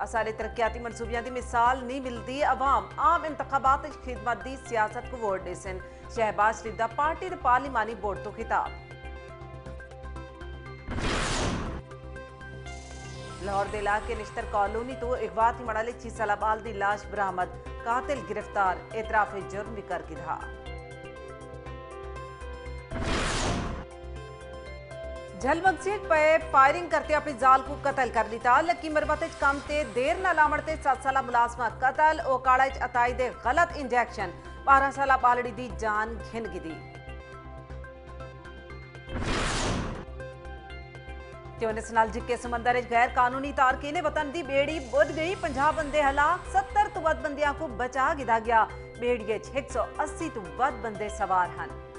सारे तरक्याती मनसूबियां दी मिसाल नहीं मिलती। अवाम आम इंतखाबात खिदमत दी सियासत को वोट देसन। शहबाज शरीफ दा पार्टी दे पार्लिमानी बोर्ड तो खिताब। लाहौर दे इलाके निश्तर कॉलोनी तो अगवा थी मड़ाले 6 साल बाल दी लाश बरामद। कातिल गिरफ्तार। एतराफ जुर्म भी कर गिधा। झलमगसीट पे फायरिंग करते अपनी जाल को कतल कर लिता। लकी मरबत कम ते देर न लामड़ते 7 साल मुलाजमा कतल। ओकाड़ा अताई दे गलत इंजेक्शन। 12 साल बालड़ी दी जान घिन गिदी। नाल जिक्के समंदर गैर कानूनी तारकीने वतन दी बेड़ी बुड़ गई। 50 बंदे हलाक। 70 तो वध बंदियां को बचा गिदा गया। बेड़िए 180 तो वध बंदे सवार हैं।